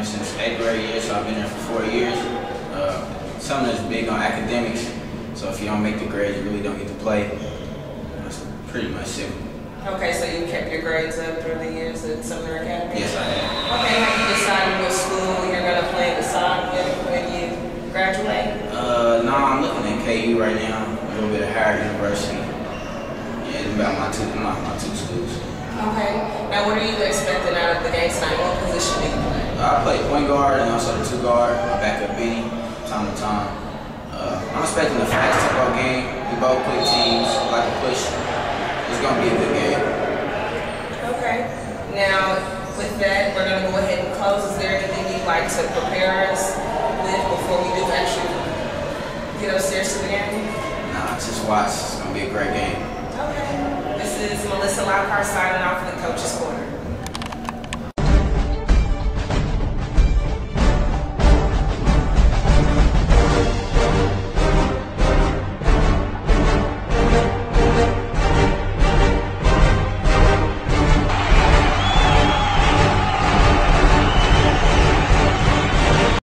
Sumner since 8th grade year, so I've been there for 4 years. Sumner is big on academics, so if you don't make the grades, you really don't get to play. That's pretty much simple. Okay, so you kept your grades up through the years at Sumner Academy? Yes, I have. Okay, have you decided what school you're going to plan to sign when you graduate? No, I'm looking at KU right now, a little bit of Howard University. Yeah, it's about my two schools. Okay. Now, what are you expecting out of the game tonight? What position do you play? I play point guard and also the 2 guard, backup Benny, time to time. I'm expecting a fast tempo game. We both quick teams, like a push. It's going to be a good game. Okay. Now, with that, we're going to go ahead and close. Is there anything you'd like to prepare us with before we do actually get upstairs to the game? Nah, just watch. It's going to be a great game. Okay. This is Melissa Lockhart signing off for the Coach's Corner.